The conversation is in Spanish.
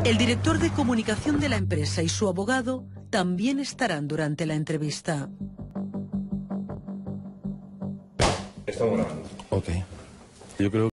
El director de comunicación de la empresa y su abogado también estarán durante la entrevista. Estamos grabando. Ok. Yo creo